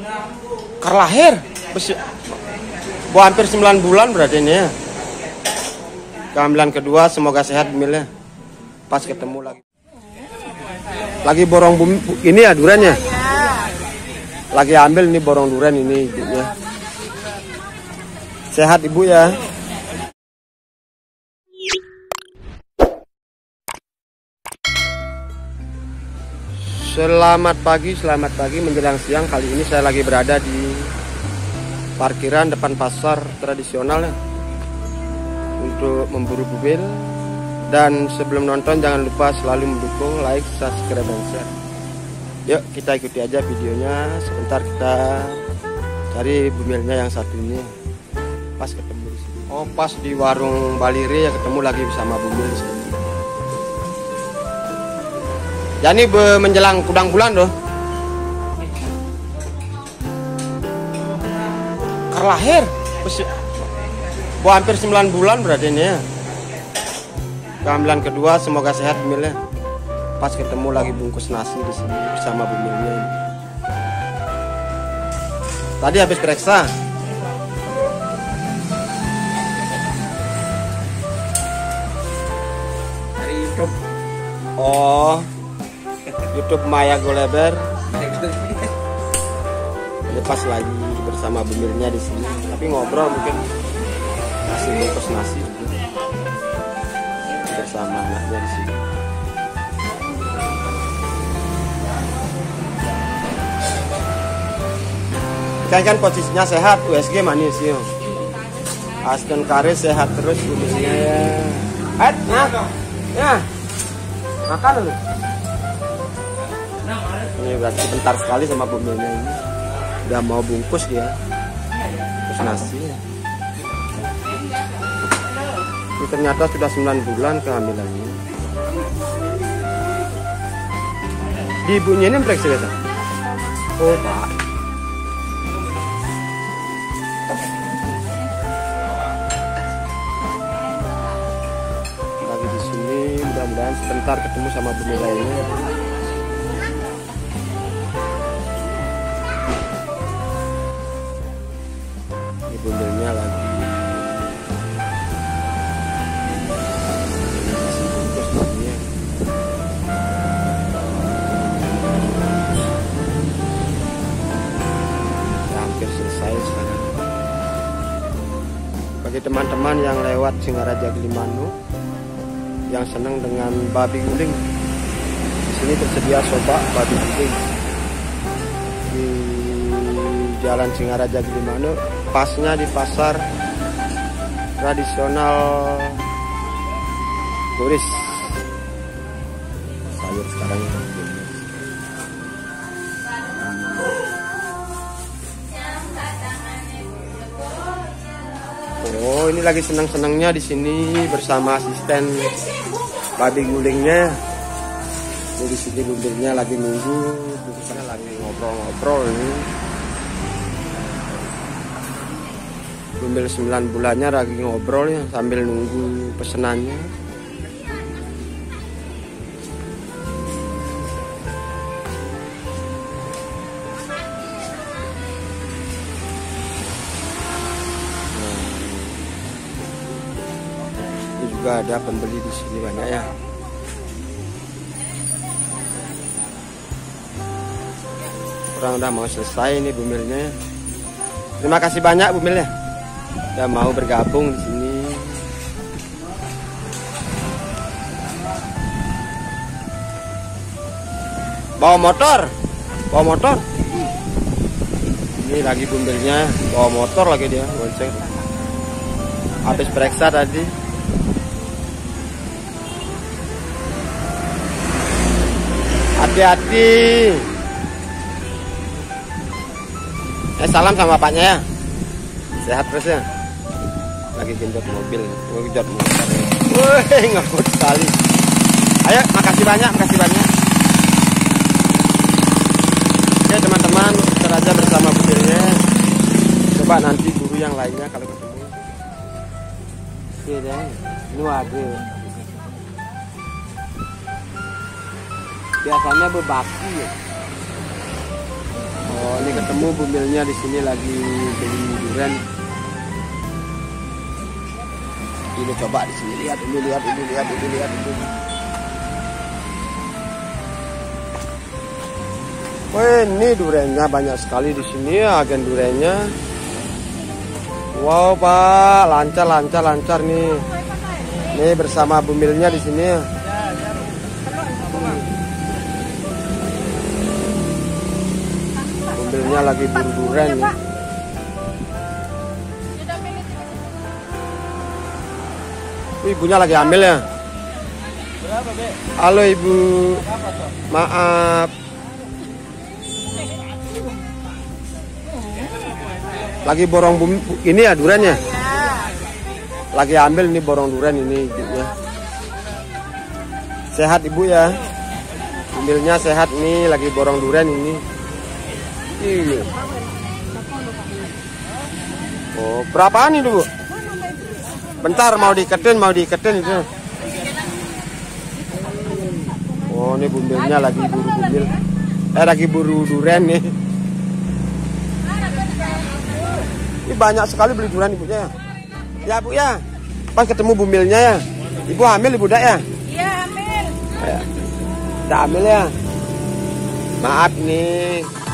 Lahir hampir 9 bulan berarti ini ya. Kehamilan kedua, semoga sehat Bumilnya. Pas ketemu lagi borong ini ya duriannya. Lagi ambil ini borong durian ini ibunya. Sehat ibu ya. Selamat pagi menjelang siang. Kali ini saya lagi berada di parkiran depan pasar tradisional ya, untuk memburu bumil. Dan sebelum nonton jangan lupa selalu mendukung, like, subscribe, dan share. Yuk kita ikuti aja videonya. Sebentar kita cari bumilnya yang satu ini. Pas ketemu di sini. Oh, pas di warung Baliri ya, ketemu lagi bersama bumil di sini. Ya ini menjelang kudang bulan loh. Lahir hampir 9 bulan berarti ini ya. Kehamilan kedua, semoga sehat Bumilnya. Pas ketemu lagi bungkus nasi di sini bersama bumilnya ini. Tadi habis periksa. Dari YouTube. Oh, YouTube Maya Goleber. Ini pas lagi bersama bumilnya di sini. Tapi ngobrol mungkin kasih bungkus nasi bersama anaknya di sini. Kan posisinya sehat, USG manis yo. Aston Karis sehat terus bumilnya ya. Ya. Makan dulu. Ini berarti sebentar sekali sama bumilnya ini. Udah mau bungkus dia. Terus nasi. Ini ternyata sudah 9 bulan kehamilannya. Di ibunya ini periksa ya? Oh pak. Lagi di sini, mudah-mudahan sebentar ketemu sama bumil lainnya. Ini bumilnya lagi. Bagi teman-teman yang lewat Singaraja Gilimanuk yang senang dengan babi guling, di sini tersedia soba babi guling di Jalan Singaraja Gilimanuk, pasnya di pasar tradisional Turis. Sayur sekarang oh, ini lagi senang-senangnya di sini bersama asisten babi gulingnya. Jadi di sini bumilnya lagi nunggu, bungkusnya lagi ngobrol-ngobrol ini. Bumil 9 bulannya lagi ngobrol ya sambil nunggu pesenannya. Juga ada pembeli di sini banyak ya. Kurang udah mau selesai ini bumilnya. Terima kasih banyak bumilnya. Udah mau bergabung di sini. Bawa motor. Ini lagi bumilnya bawa motor lagi dia, bonceng. Habis periksa tadi. Hati-hati. Salam sama bapaknya ya. Sehat terus ya. Lagi genjot mobil, genjot motor. Wih, ngakut sekali. Ayo, makasih banyak. Oke teman-teman, kita aja bersama bumilnya. Coba nanti guru yang lainnya kalau ketemu. Iya, ini ada. Biasanya berbaki ya. Oh, ini ketemu bumilnya di sini lagi beli durian. Ini coba di sini lihat ini. Wah, ini duriannya banyak sekali di sini ya, agen duriannya. Wow, Pak, lancar nih. Nih bersama bumilnya di sini ya. Bumilnya lagi buru durian nih. Ibunya lagi hamil ya? Berapa, Be? Halo Ibu. Maaf. Lagi borong ini ya duriannya? Lagi ambil nih borong durian ini ibunya. Sehat Ibu ya? Bumilnya sehat nih, lagi borong durian ini. Ini. Oh, berapaan ini Bu? Bentar mau diketin itu. Oh, ini bumilnya lagi buru bumil. Lagi buru durian nih. Ini banyak sekali beli durian ibunya ya. Ya Bu ya. Pas ketemu bumilnya ya. Ibu hamil Ibu dak ya? Iya, hamil. Ya. Udah hamil ya. Maaf nih.